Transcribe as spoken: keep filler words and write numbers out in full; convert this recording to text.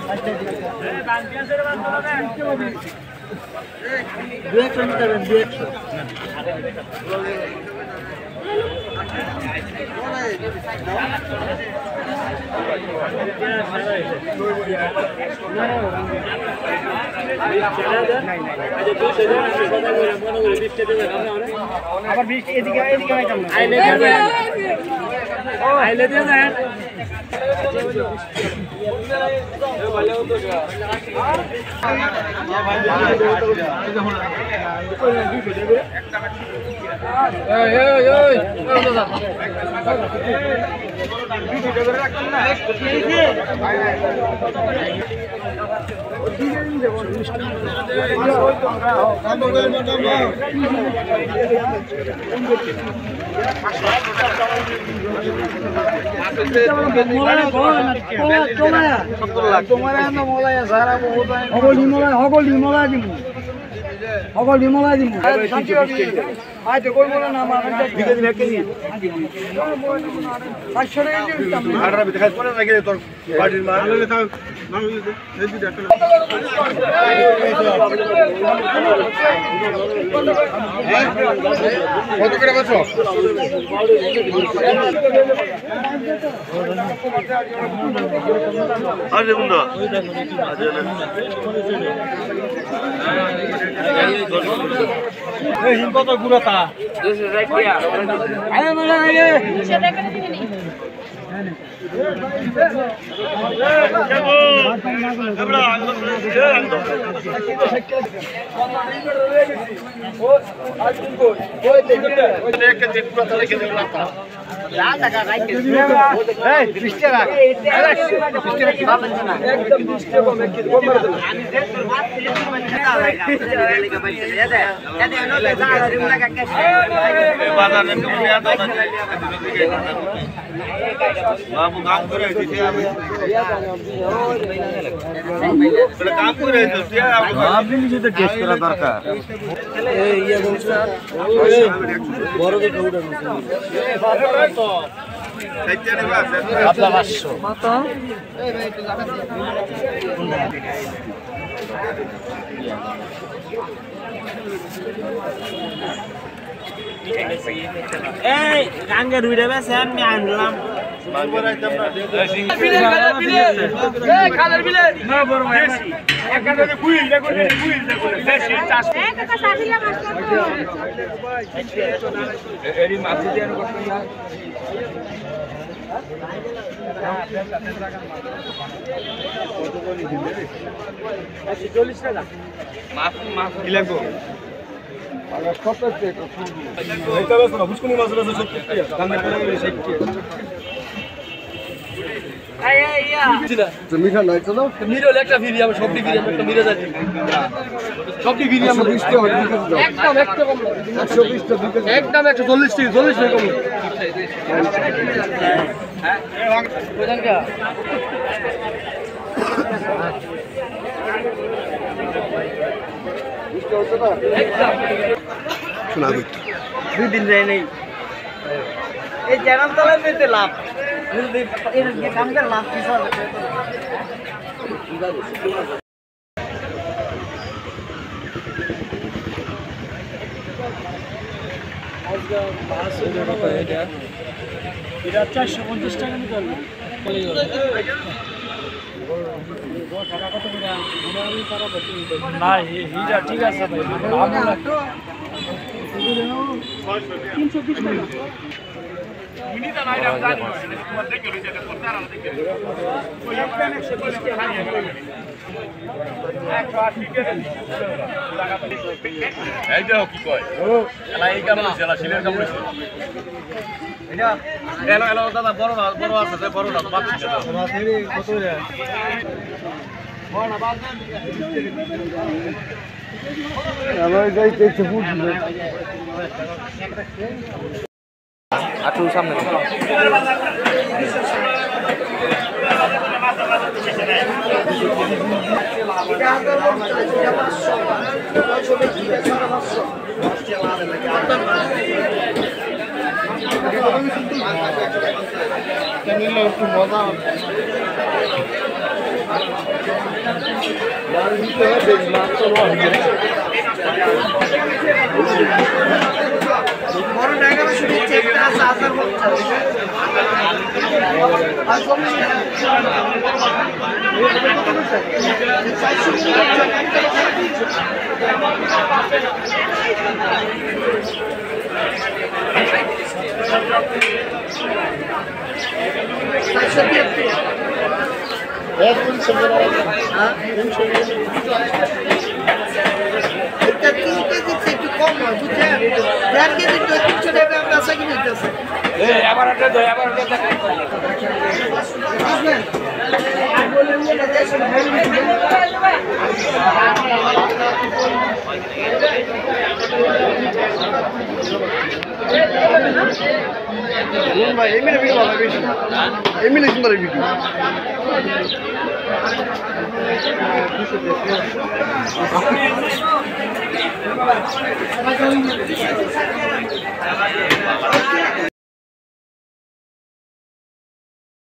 দু একশো নিতে পারবেন দু একশো আবার বৃষ্টি এদিকে এদিকে আইলে দিয়ে যায় সকল হিমলা দিব আইতে কই বলে না আমার দিকে দিলে কে দিই পাঁচশো টাকা দিয়ে দিতাম ভাড়া বিতে খাই পরে লাগিয়ে তোর বাড়ির মাল হলে তাও নাম দিতে এই দিতে একটা কত করে বলছো আরে বন্ধু এই হিম কত গুড়াতা দুইশো টাকা আরে মানে আরে দুইশো টাকা দিবি নি बाबू काम करे दिसे आप बड़ा काम करे दिसे आप भी मुझे तो टेस्ट करा दरकार ए ये दोस्त বড় দেখে উঠা এ বাবা তো সাইজের বাস আপলা পাঁচশো কত এই ভাই একটু জানা এই রাঙ্গের উইডা বেছে আমি আনলাম খালের বিলে না বড় ভাই একাধারে কুইল দেখো কুইল দেখো বেশি চাষ এক কাকা সাবিলা মাছ এরি মাছ দিয়ে আনো কষ্ট না কত করে দিলে চল্লিশ টাকা মাছ মাছ কি লাগবে আগে কত টাকা শুধু এটা বেশ না বুঝকুনি মাছ আছে সত্তর টাকা দাম করে ষাট টাকা এই এই ইয়া তো মিঠা নাই চলো মিরল একটা ভিডিও আমি সবটি ভিডিও একটা মিরে যাচ্ছি সবটি ভিডিও আমি বিশ টাকা একদম একদম কম একশো বিশ টাকা একদম একশো চল্লিশ টাকা চল্লিশ টাকা কম হ্যাঁ কোজন কা শোনা দুই দিন যায় নাই এই চ্যানেল তলে পেতে লাভ এর কাম করে লাভ কি সব আজকে মাছ এর কত এটা এটা চারশো পঞ্চাশ টাকা নিতে হবে বলে গেল না হিরা ঠিক আছে ভাই তিনশো বিশ টাকা মিনিটা নাই আমি জানি তোমার দেখে লইছে এটা করতে আর দেখে ওই একটা একশো বিশ টাকা একশো আশি টাকা এইটা কি কয় ও এলা এই কাম হইছে এলা শিলের কাম হইছে এটা এলো এলো দাদা বড় না বড় আছে বড় না বাদ দিতে দাও কত রে বড় না বাদ দেন এলো যাই দেখতে বুঝলো আটু সামনে একটু মজা বড় টাকা শুধু চেকটা আছে হাজার পঞ্চাশ আর কম এটা তিন কেজি একটু কম হয় বুঝছেন দেড় কেজি তো তিনশো টাকা আমরা আশা কিনে দিতেছে ভাই এমনি ভিডিও ভালো বেশি এমনি সুন্দর ভিডিও